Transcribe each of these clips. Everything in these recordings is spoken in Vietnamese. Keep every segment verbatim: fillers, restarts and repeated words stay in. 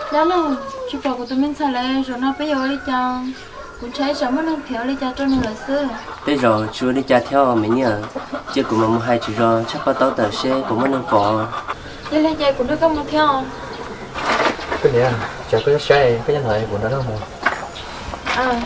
đó là chị bảo của tụi mình xài lại rồi nó bây giờ đi cho cũng thấy sống nó thiếu đi cho cho nó là xưa bây giờ chưa đi cha theo mấy nhờ chứ cũng mà hai chú rồi chắc có tao tờ xe cũng mới nâng bỏ đi lên chơi cũng được có một theo cái gì à chả có xe cái nhân loại của nó đâu mà à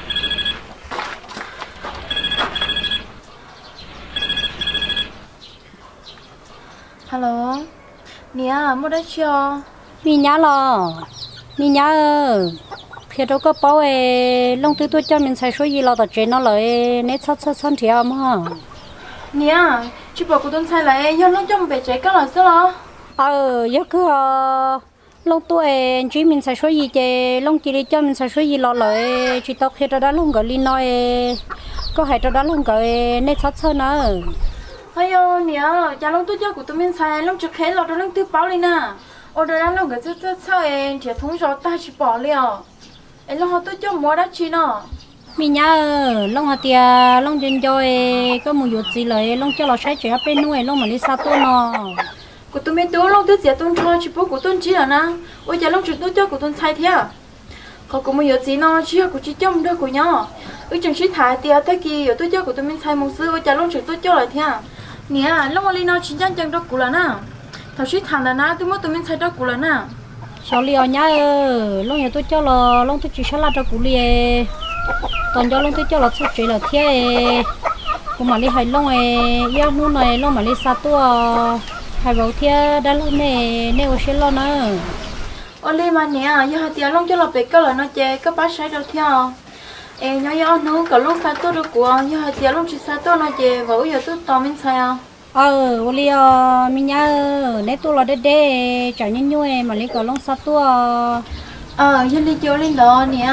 hello nè mua đất chưa mình nhớ lo mình nhớ khi đâu có bảo ấy long tư tôi cho mình xài số gì lo tập chuyện nó lại nét sát sát sát thì am ha nè chị bảo của tôi xài lại do nó cho một bé trẻ cái là sao lo ờ giờ cứ long tôi chỉ mình xài số gì chứ long chỉ đi cho mình xài số gì lo lại chỉ tao khi đó long gọi linh nói có hay đó long gọi nét sát sát nữa hay ơ nè cha long tôi cho của tôi mình xài long chụp hết lo đó long tư bảo đi nè ở đây long cái rất rất sao em thì thông số ta chỉ bỏ liền em long họ tôi cho mua đất chi nó mình nhớ long hạt tia long trên chơi có một chút gìเลยlong cho nó sai chuyện bên nuôi long mà đi xa tôi nó của tôi mình tôi long tôi sẽ tôi cho chỉ bảo của tôi chỉ là na ôi cha long chụp tôi cho của tôi sai thế à không có một chút gì nó chỉ của chỉ cho một đứa của nhau ôi chẳng chỉ thải tia tới kia tôi cho của tôi mình sai một xưa ôi cha long chụp tôi cho lại thế à nè long mà đi nó chỉ chẳng chẳng đó của là na thằng chỉ thằng là na tôi mới tôi mình sai đó của là na sao liều nhá long nhà tôi cho là long tôi chỉ sao là cho cụ liề toàn cho long tôi cho là số chuyện là thế cũng mà đi hay long ấy yêu nu này long mà đi xa tôi hay bảo thế đã long này nếu sẽ lo nữa ôi mà nè giờ hai tiếng long cho là bé cái là nó chơi cái bát sai đâu theo em nhớ nhớ nó cả lúc xa tôi được của giờ hai tiếng long chỉ xa tôi nó chơi và bây giờ tôi tao mình sai à ờ ôi mình nhớ nếu tôi là đê đê chả như như mà lấy cả long xa tôi ờ giờ đi chơi lên đó nè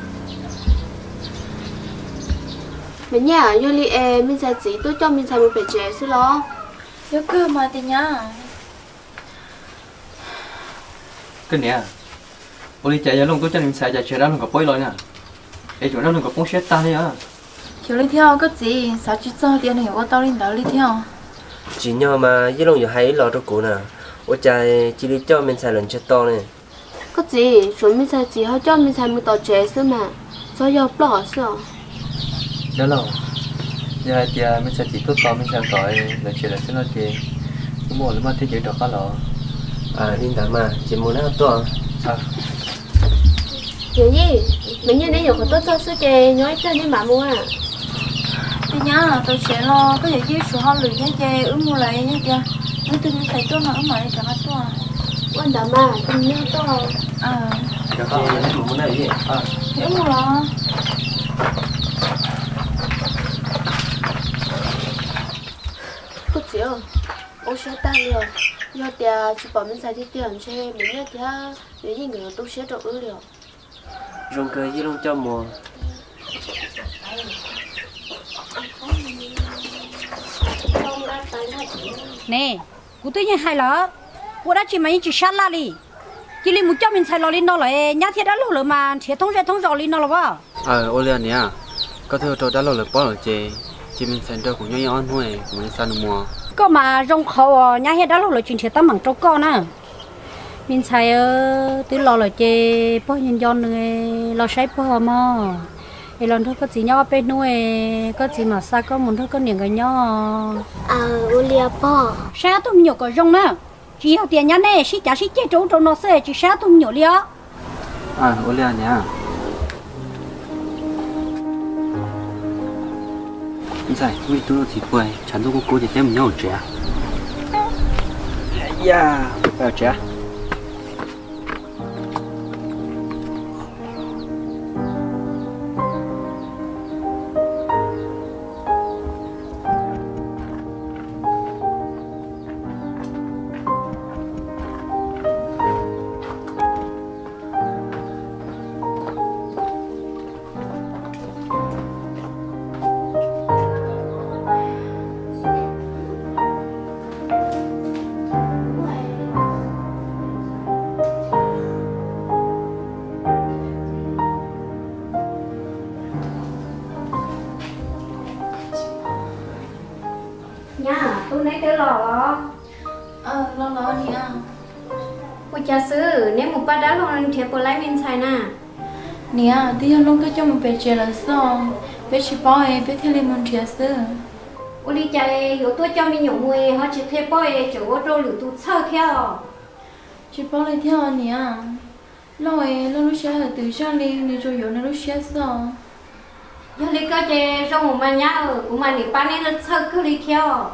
mình nhà yo li e mình xài gì tôi cho mình xài một bể chè xí lo giờ cơ mà thì nhá cái nè ô đi chạy ra luôn tôi cho mình xài chạy chạy ra luôn gặp bối rồi nè để chỗ nó luôn gặp bóng xét ta đi à chiều lên theo cái gì sao chỉ cho tiền này của tao lên đó đi theo chỉ nhau mà với lòng giờ hay lo cho cụ nè ôi trời chỉ đi cho mình xài lần chết to này có gì rồi mình xài gì họ cho mình xài một tàu chè xí mà sao giờ bỏ sao đó là giờ thì mình sẽ chỉ tốt to mình sẽ gọi là chỉ là cái nó gì cũng muốn là mà thế giới được cái lọ à linh đã mà chỉ muốn nó to à vậy gì mình như đấy giờ có tốt cho số chè nói cho nên bà mua à thì nhá tôi sẽ lo cái gì chứ số họ lười nhá chơi ứng mua lại nhá kia nếu tôi thấy tôi nó ứng mà đi cả mắt tôi quan đảm mà mình nhớ to à được không muốn này gì à ứng mua lo có gì không ô xe ta liền giờ thì chỉ bảo mình xài thì tiền xe mình nhớ thì nếu như người tôi sẽ được ư liền rong cười với lòng cho mùa nè cụ tôi như hay là cụ đã chỉ mấy chỉ sát la đi chỉ li một trăm mình xài lò lên nó lại nhát thiết đã lâu rồi mà thiết thông ra thông rõ lên nó là bao ờ ô liền nè có thể tôi đã lâu rồi bỏ rồi chị chị mình xem cho cũng nhau ăn thôi mình san mùa có mà rong khâu nhát thiết đã lâu rồi chuyện thiết tấm bằng trâu con nè mình xài từ lò rồi chị bao nhiêu giòn nữa lò sấy bao mà thì lần thôi có gì nhau bên nuôi có gì mà sao có muốn thôi có những cái nhau à ô lia po sao tôi nhiều cái rong nữa chỉ học tiền nhá này chỉ trả chỉ chơi trâu trâu nó sẽ chỉ sao tôi nhiều liền à ô liền nè你在为多少几块？全都给我估计得没有折。哎呀，不要折。 nha tôi lấy cái lò đó ờ lo lo nè ôi cha sư nếu một ba đá luôn thì bữa lấy mình xài nè nè tí hơn lúc tôi cho một bé trẻ là sao bé chỉ bao ấy bé theo lên một trẻ sư ôi đi chạy rồi tôi cho mình nhổ mùi họ chỉ theo bơi chỗ ô tô lửa tụt sau theo chỉ bao lên theo nè lâu ấy lâu lúc xe là từ sang đi đi rồi rồi lúc xe sao giờ đi coi chơi trong một mà nhá ở của mà đi bán đi rất sợ cứ đi theo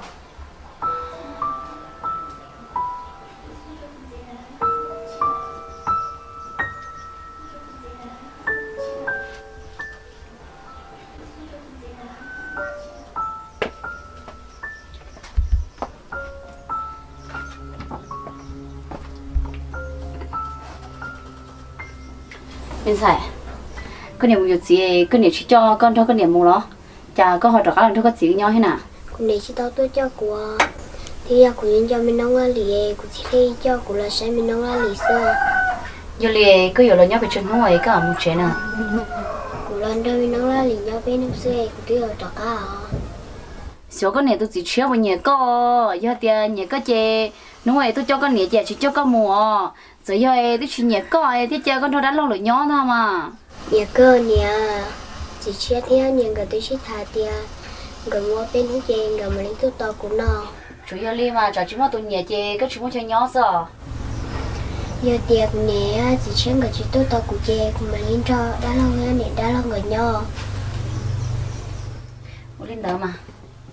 bên phải cái niệm một gì cái niệm chỉ cho con cho cái niệm một đó chả có hỏi được các lần thôi có gì nhau thế nào con để chỉ tao tôi cho của thì của nhân cho mình nông là lì của chị khi cho của là sẽ mình nông là lì sơ giờ lì cứ hiểu là nhau phải chân không ấy cả một chuyện à của lần đầu mình nông là lì nhau bên nông sơ của tôi ở trọ cá số cái này tôi chỉ chiếu vào nhà có giờ tiền nhà có chè đúng rồi tôi cho con nhà chè chỉ cho con mùa rồi giờ tôi chỉ nhà có thì chơi con thôi đã lâu rồi nhó thôi mà nhà cơ nhà chỉ chia theo nhà người tôi chỉ thà tiền người mua bên hút chè người mà lấy tôi to của nó chủ yếu li mà chả chỉ mua tôi nhà chè cái chúng chơi nhó sao giờ tiệc nè chỉ xem người chỉ tôi to của chè của mà lên cho đã lâu người nè đã lâu người nhỏ muốn lên đó mà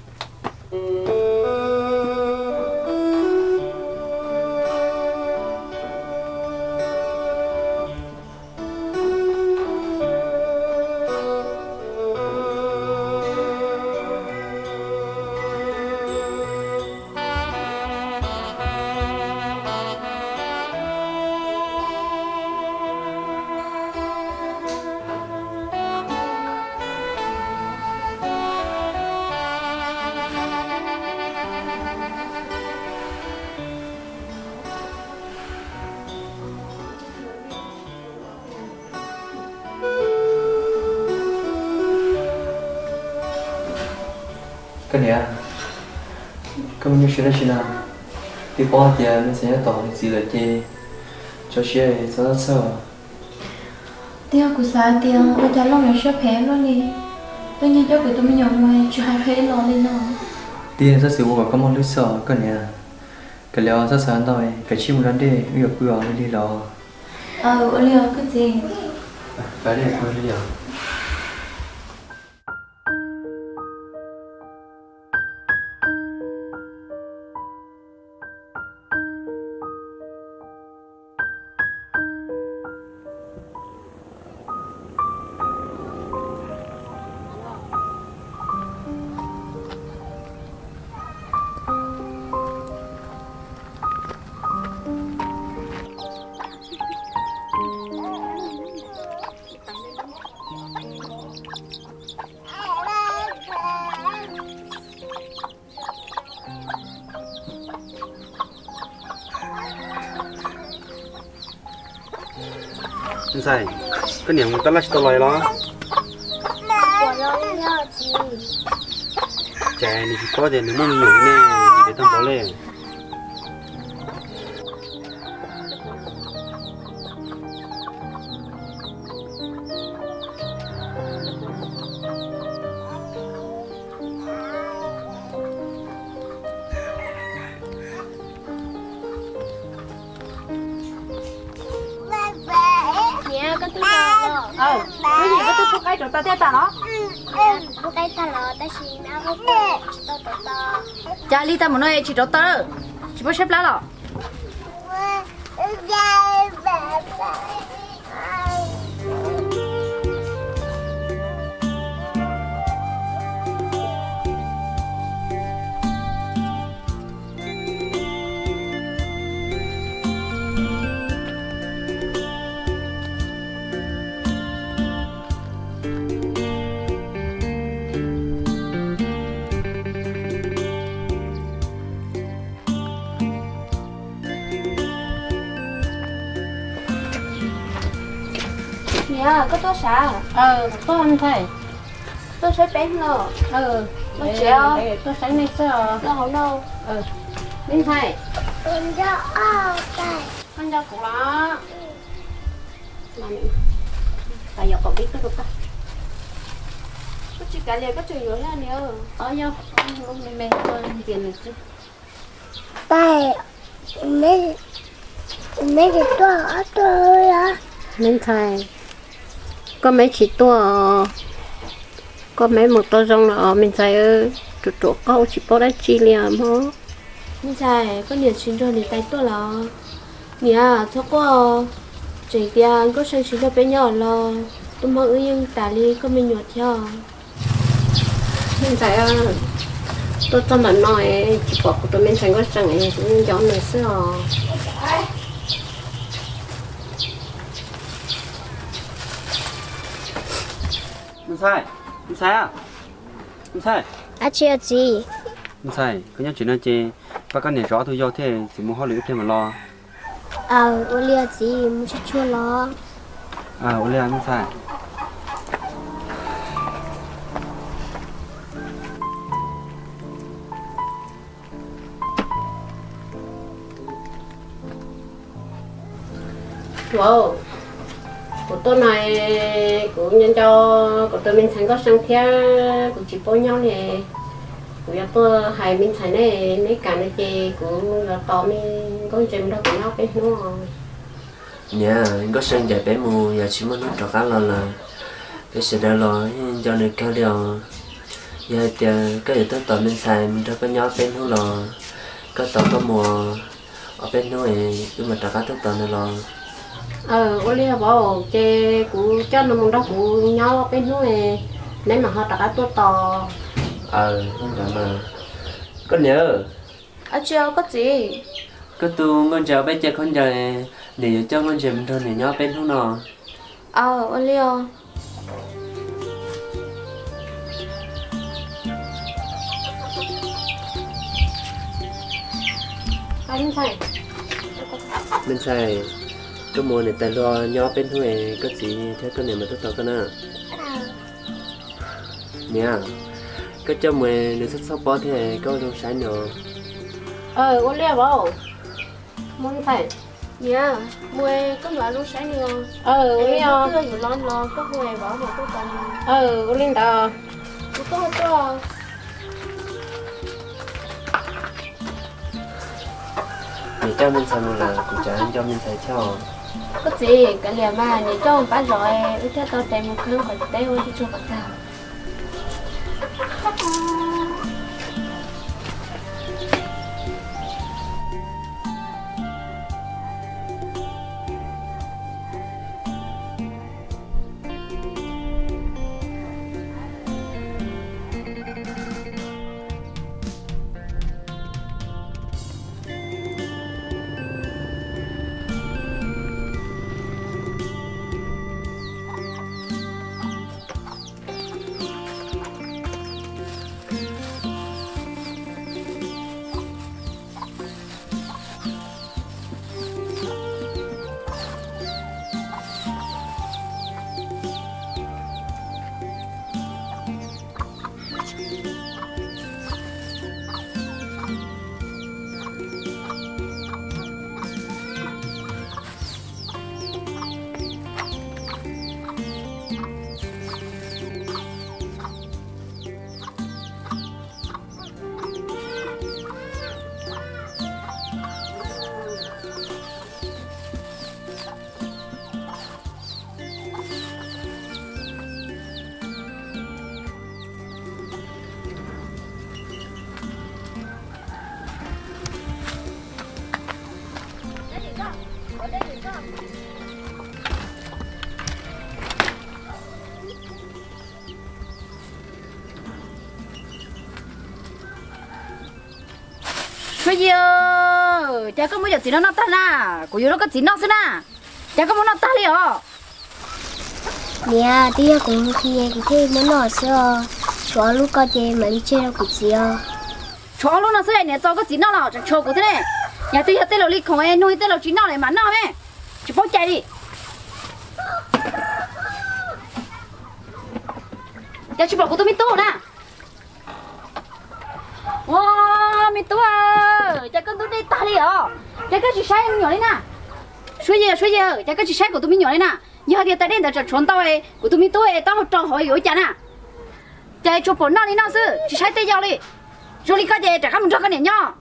cái này cái mình sẽ là gì nào đi qua thì mình sẽ tỏ gì là chơi cho xe cho nó sợ tiêu của sao tiêu bây giờ lâu rồi shop hè luôn đi tôi nhìn cho của tôi mình nhậu ngoài chưa hai phê lo lên nó tiền rất sự của các món nước sợ cái này cái liệu rất sáng rồi cái chim lớn đi bây giờ vừa đi lo ờ ở liều cái gì cái này thôi đi à anh sai cái niệm ta là tao lại đó trẻ này chỉ có tiền để mua nhiều nè để tao bảo lên ờ cái gì cái tôi cái chỗ ta theo ta đó bố cái ta lo ta xì na bố cái to to to cha li ta một nơi chỉ cho tớ chỉ có xếp lá rồi nhà có to xả ờ có anh thầy tôi sẽ bén nó ờ nó chéo tôi sáng nay sao nó không đâu ờ bên thầy em cho ao đây con cho cụ đó mà mình tại giờ còn biết tới không ta có chỉ cả liền có chuyện rồi ha nhớ ở nhau ông mẹ mẹ con tiền này chứ tại mấy mấy cái tua ở tôi á nên thầy có mấy chỉ tua có mấy một tua rong là mình thầy ơi chuột chuột câu chỉ bỏ ra chi liền mà mình thầy có nhiều chuyện rồi để tay tua là nhà cho có chỉ tiền có sang chuyện cho bé nhỏ là tôi mong yên tả đi có mình nhột theo mình thầy ơi tôi cho mình nói chỉ bỏ của tôi mình thầy có sang ấy cũng gió này xưa Mình sai, mình sai à? Mình sai. à chị gì Mình sai, cái nhóm chuyện này chị, và cái này rõ tôi do thế, chỉ muốn hỏi luyện thêm mà lo. à ô lia gì muốn chút chua lo À, ô lê mình sai. wow của tôi này cũng nhân cho của tôi mình thành có sang theo của chị bố nhau này của tôi hai mình thành này mấy cả này chị cũng là to mình có chuyện đó cũng nó cái nó nhà có sang chạy bé mù giờ chỉ muốn nó trọ cá lo là cái sự đó lo cho nên cao điều giờ thì cái gì tới tận bên xài mình cho có nhỏ bên nó lo có tàu có mùa ở bên nó này nhưng mà trọ cá tới tận này lo ờ ô lia bảo chị cũng cho nó mong đó cũng nhau bên nó này nếu mà họ đặt cái tôi to ờ không phải mà có nhớ à chưa có gì có tu con cháu bé chơi con cháu để cho con cháu mình thôi để nhỏ bên nó nọ ờ ô liêu anh thầy mình xài cái mùa này tại lo nhỏ bên nó này có gì theo cái này mà tốt tốt cái nào nha cái cho mày nếu sắp sắp bỏ thì có đâu sai nữa ờ ô lia bảo muốn thầy dạ mua có loại lúc sáng đi không ờ ô lia chưa nhiều lon lo có mua bảo mà có cần ờ ô lia đó có có để cho mình xài một là cũng chả cho mình xài theo có gì cái liền mà để cho bạn rồi ít theo tao tìm một cái khỏi đây ôi chứ chưa bắt đầu bây giờ cha có muốn giờ chỉ nó nó ta na của yêu nó có chỉ nó xí na cha có muốn nó ta đi hả nè tia cũng khi cũng khi muốn nói xưa xóa lúc có chơi mà đi chơi đâu cũng gì à chó luôn nó xí này nè cho có chỉ nó nào chẳng chó của thế này nhà tia tên là đi không em nuôi tên là chỉ nó này mà nó mẹ chỉ bỏ chạy đi cha chỉ bảo của tôi mới tốt nè wow mi tua cha con tôi đây ta đi hả cha cái gì sai nhỏ đi nè suy giờ suy giờ chắc cái chị sai của tụi mình nhỏ đấy nè giờ thì tại đây là trốn tao ấy của tụi mình tôi tao trò hỏi ở chả nè chạy chụp bốn năm đi nào sư chị sai tay giao đi rồi đi cái gì chắc không cho cái này nhá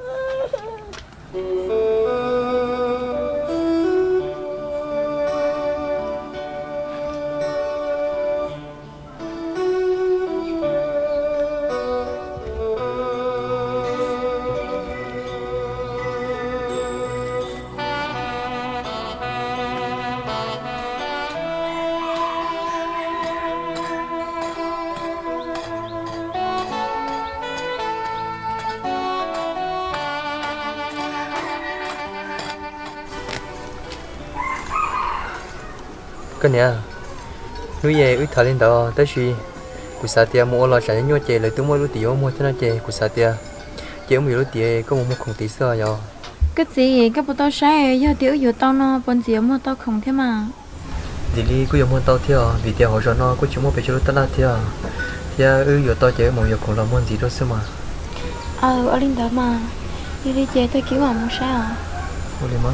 cái nè nuôi về ước thở lên đó tới suy cụ sa tia mua lo trả nhau chè lấy tôi mua lúa tỉa mua cho nó chè cụ sa tia chè mua lúa tỉa có một một không tí sơ rồi cái gì cái bộ tao sai giờ tiểu giờ tao nó bọn gì mà tao không thế mà đi đi cứ dùng mua tao theo vì tiền họ cho nó cứ chỉ mua về cho lúa tao theo thì ư giờ tao chè một giờ cũng là mua gì đó xưa mà ờ ở lên đó mà đi đi chè tao kiếm mà mua sao mua đi mà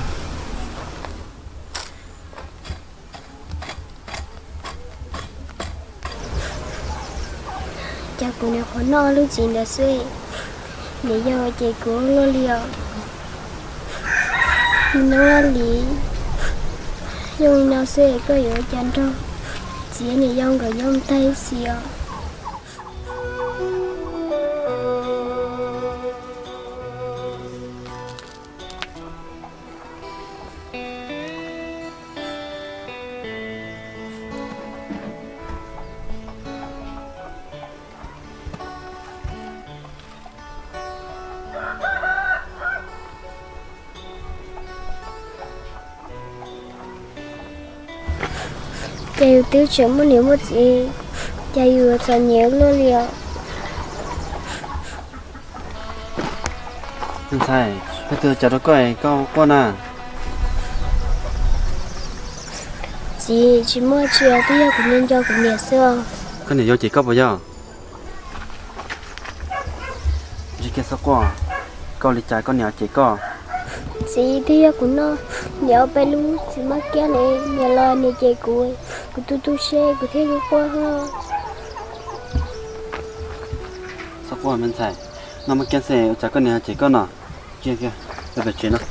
cha cô này khó no lúc gì đã suy để cho chị cố lo liều nó lý dùng nào suy có yếu chán đâu chỉ này dùng cái dùng tay xìa chạy tiêu chuẩn một nếu một gì chạy vừa cho nhớ lo liều anh sai bây giờ chả đó coi câu con à chị chỉ mua chia thì cũng nên cho cũng nhẹ xưa cái này do chị cấp bao giờ chị kia sao qua câu lịch trái con nhà chị co chị thì cũng nó nhớ bé lu chị mắc kia này nhớ lo này chạy cuối của tu tu xe của thế lúc qua ha sao qua mình sai nó mà kia xe trái con nhà chị con à kia kia để về chuyện đó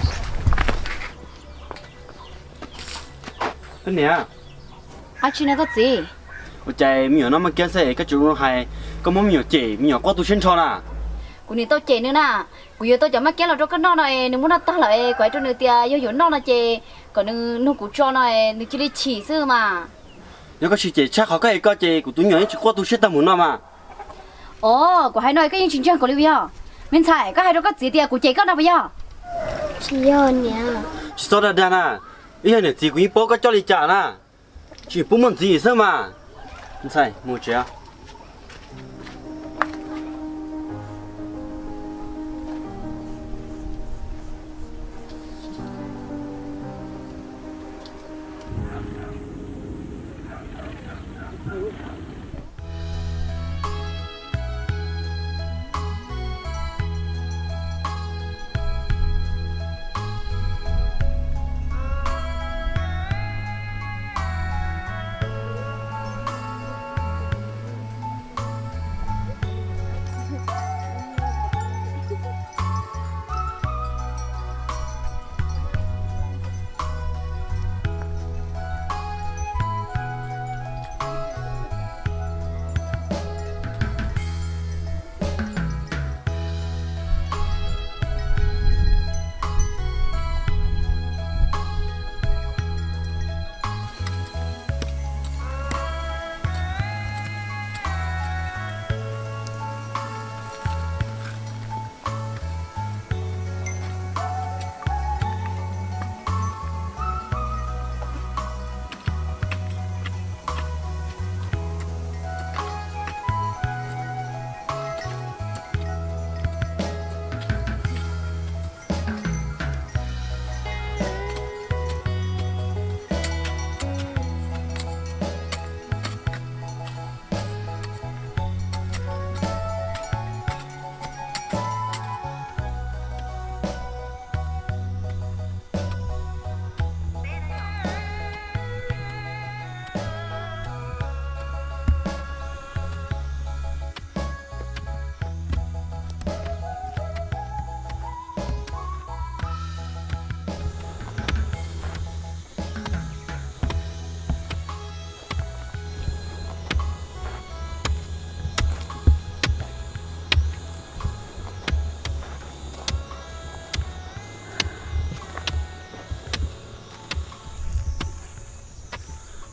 cái này à à chị này có gì ở trái miếng nó mà kia xe cái chỗ nó hay có món miếng chị miếng qua tu sinh cho nè của này tôi chè nữa nè của giờ tôi chả mắc kéo là cho cái non này nếu muốn nó to lại quay cho người tia giờ giờ non là chè còn nó nó cũng cho này nó chỉ đi chỉ sư mà nếu có chị chắc họ cái cái chị của tôi nhớ chỉ qua tu sinh tâm muốn nó mà ồ của hai nói cái chuyện chuyện của lưu giờ mình xài cái hai đó có gì tia của chè có đâu bây giờ chị do nhá chị sao đã đàn à ý này chị cũng bố có cho đi trả nè chị bố muốn gì sao mà mình xài mua chè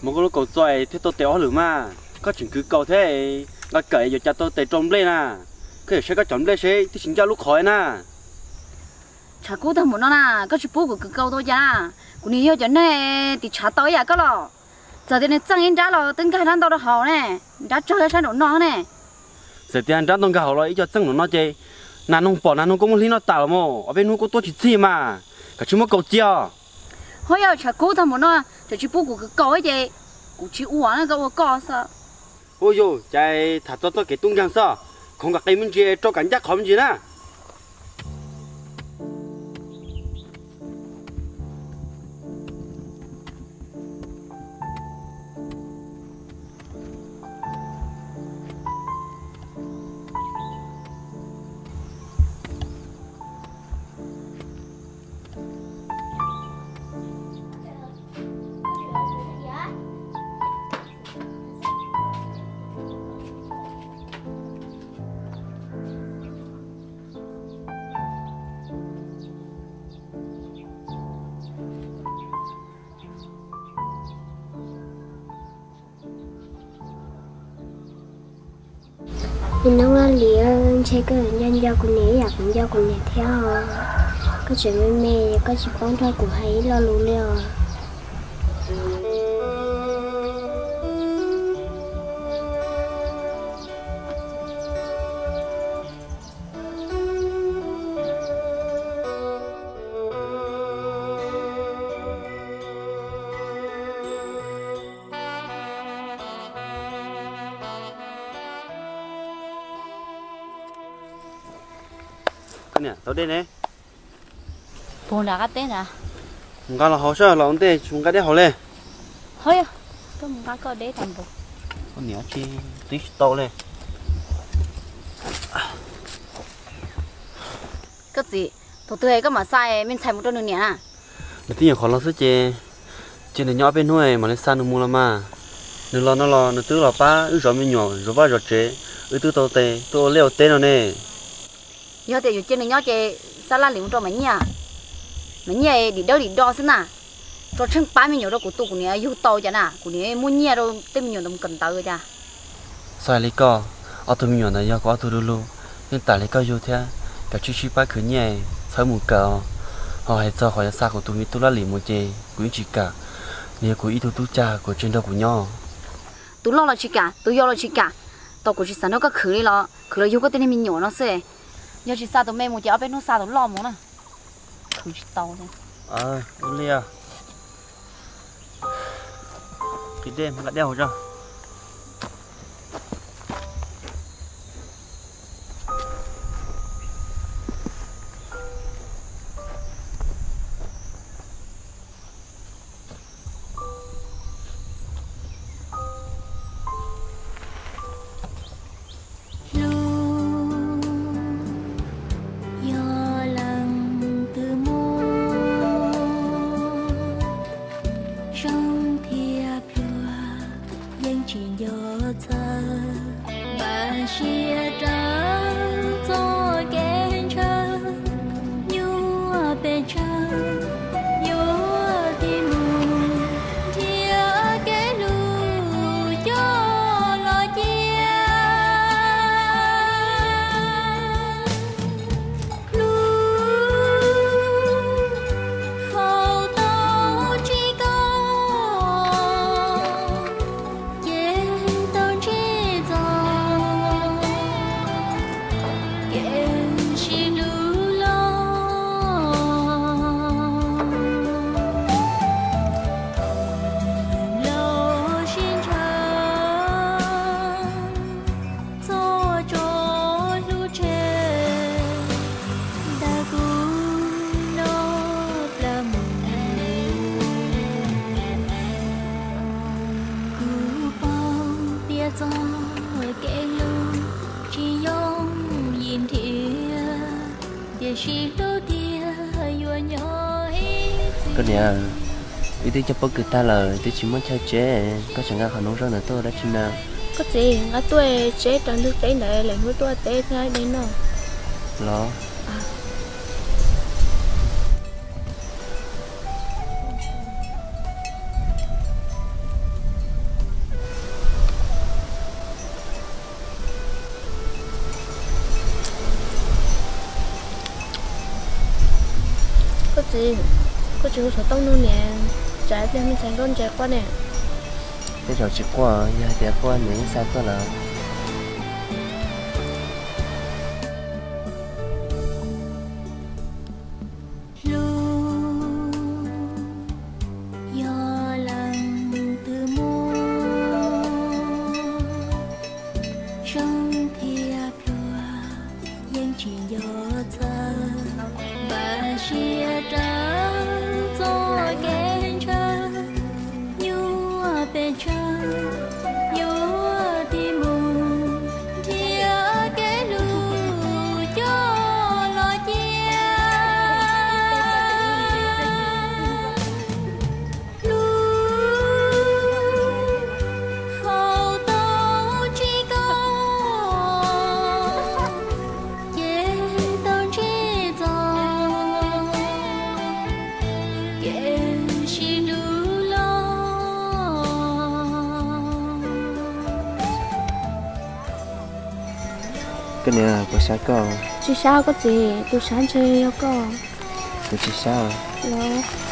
một cái lúc cầu xoay thế tôi téo lử mà có chuyện cứ cầu thế là cậy giờ cha tôi té trống lên à cái sẽ có trống lên sẽ thì chính cho lúc khỏi nè chả cố thằng muốn nó nè có chụp bút của cứ câu thôi cha của nhiều cho này thì chả tới à có lo giờ thì này trăng in trả lo tính cái hắn tao đã hậu nè đã cho cái sản phẩm nó nè giờ tiền trả tông cái hậu rồi cho trăng nó nó chơi nàn nông bỏ nàn nông có một lý nó tạo mà ở bênนู้có tôi chỉ gì mà cả chúng nó cầu chiao hồi giờ chả cố thằng muốn nó cho chụp bút của cứ câu ấy chứ của chị uống nó câu có sao ôi yo chạy thả cho tôi cái tung giang sao không gặp cái mình chơi cho cảnh giác không gì nè mình nấu ăn liền chơi cái nhân giao của nèอยากnhân giao của nè theo có chuyện với mẹ có chuyện con thôi của hay lo lù liều nè tao đây nè buồn là cái tên à chúng ta là họ sao là ông tê chúng ta đi họ lên thôi tôi muốn có để thằng bố con nhớ chi tí tao lên cái gì tôi tôi cái mà sai mình xài một đôi nữa nè à mà tí khó lắm sức chê chê này nhỏ bên nuôi mà lên san được mua mà nếu lo nó lo nó tứ là ba ứ rồi mình nhỏ rồi ba rồi chế ứ tứ tao tê tôi leo tê nó nè nhớ thì trên này nhớ chơi sao la liền cho mấy nhà mấy nhà đi đâu đi đo xem nào cho chân ba mươi nhiều đâu của tôi của này yêu tàu chả nà của này mua nhà đâu tên nhiều đâu cần tàu chả sai lấy co ở tôi nhiều này giờ có tôi luôn luôn nhưng tại lấy co yêu thế cả chú chú ba khử nhà phải một cờ họ hay cho họ xa của tôi mi tôi la liền một chơi cũng chỉ cả này của ít tôi cha của trên đâu của nhau tôi lo là chỉ cả tôi lo là chỉ cả tao của chỉ sản nó có khử đi lo khử là yêu có tên mình nhỏ nó sẽ giờ chỉ sao tụi mẹ một giờ bên nó sao tụi lo muốn nè khử chỉ tàu này ờ uống lia cái đêm lại đeo cho cái này ý tôi cho bố người ta là tôi chỉ muốn chơi chế có chẳng hạn họ nói rằng là tôi đã chim nào có gì ngã tôi chế trong nước tế này là nuôi tôi tế ngay đấy nó lo chị có chịu số tông luôn nè trái bên mình thành con trái qua nè cái rồi chỉ qua giờ đẹp qua nếu sao có là cái này có sao có chị sao có gì tôi sáng chơi có có chị sao đó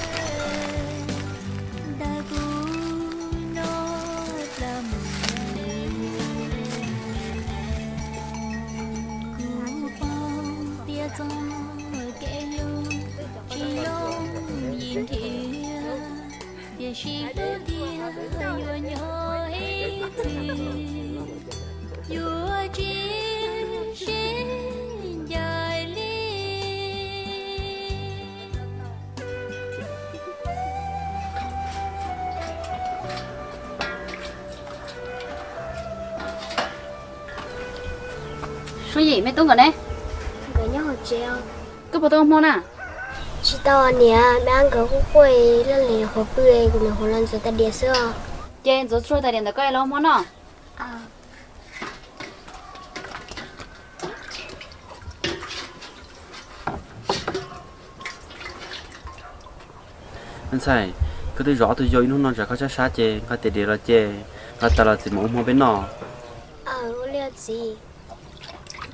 số gì mấy tuần rồi đấy người nhớ hồi treo cứ bảo tôi không mua nè chị tao nè mấy anh cứ quay lên liền hồ bươi của mình hồ lên rồi ta đi xưa chơi rồi xưa tại điện đã coi lâu món nọ à anh sai cứ tôi rõ tôi vô nó nó sẽ có chắc sát chê có thể để là chê có ta là chỉ muốn mua bên nọ à liệt gì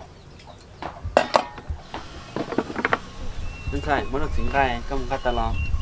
anh sai muốn được chính gai không có ta lo